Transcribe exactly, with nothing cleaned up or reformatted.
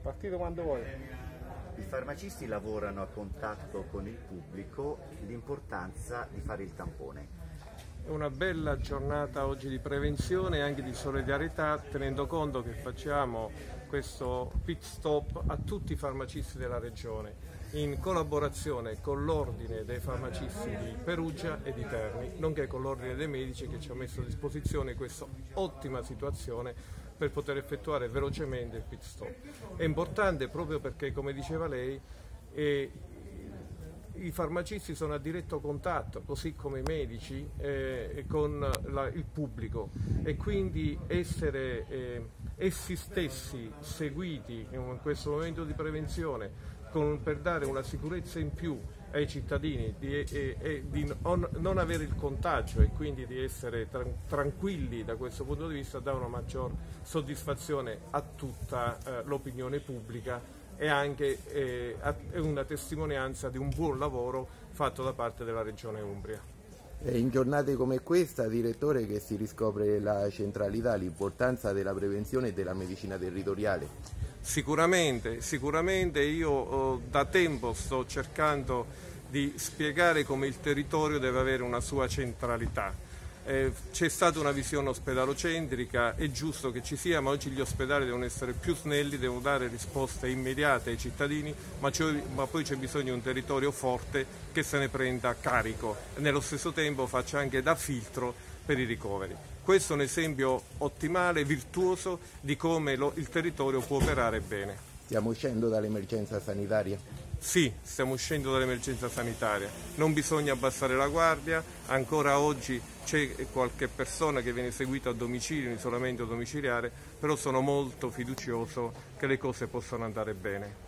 Partite quando vuoi. I farmacisti lavorano a contatto con il pubblico, l'importanza di fare il tampone. È una bella giornata oggi di prevenzione e anche di solidarietà, tenendo conto che facciamo questo pit stop a tutti i farmacisti della regione, in collaborazione con l'ordine dei farmacisti di Perugia e di Terni, nonché con l'ordine dei medici che ci ha messo a disposizione questa ottima situazione per poter effettuare velocemente il pit stop. È importante proprio perché, come diceva lei, eh, i farmacisti sono a diretto contatto, così come i medici, eh, con la, il pubblico, e quindi essere eh, essi stessi seguiti in questo momento di prevenzione con, per dare una sicurezza in più ai cittadini di, e, e di non, non avere il contagio e quindi di essere tran, tranquilli da questo punto di vista, dà una maggior soddisfazione a tutta eh, l'opinione pubblica e anche eh, una testimonianza di un buon lavoro fatto da parte della Regione Umbria. In giornate come questa, direttore, che si riscopre la centralità, l'importanza della prevenzione e della medicina territoriale. Sicuramente, sicuramente io oh, da tempo sto cercando di spiegare come il territorio deve avere una sua centralità. Eh, c'è stata una visione ospedalocentrica, è giusto che ci sia, ma oggi gli ospedali devono essere più snelli, devono dare risposte immediate ai cittadini, ma, ma poi c'è bisogno di un territorio forte che se ne prenda carico e nello stesso tempo faccia anche da filtro per i ricoveri. Questo è un esempio ottimale, virtuoso di come lo, il territorio può operare bene. Stiamo uscendo dall'emergenza sanitaria? Sì, stiamo uscendo dall'emergenza sanitaria, non bisogna abbassare la guardia, ancora oggi c'è qualche persona che viene seguita a domicilio, in isolamento domiciliare, però sono molto fiducioso che le cose possano andare bene.